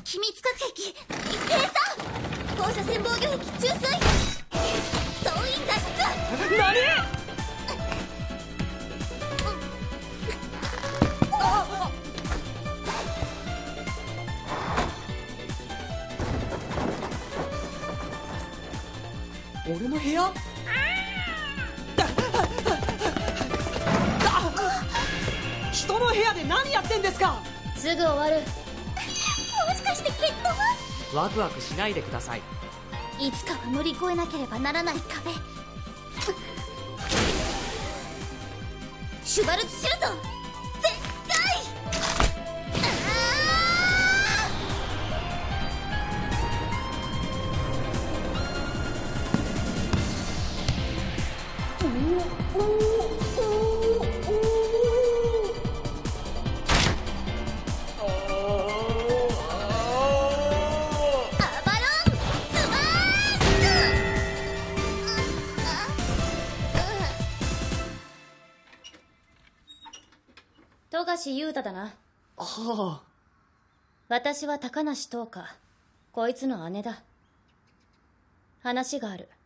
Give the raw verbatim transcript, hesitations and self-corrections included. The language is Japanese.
秘密核兵器閉鎖、放射線防御壁注水、総員脱出。 何？俺の部屋？人の部屋で何やってんですか？ すぐ終わる。もしかして決闘？ ワクワクしないでください。 いつかは乗り越えなければならない壁。シュバルツシュート全開！富樫勇太だな。 ああ。 私は高梨東花、こいつの姉だ。話がある。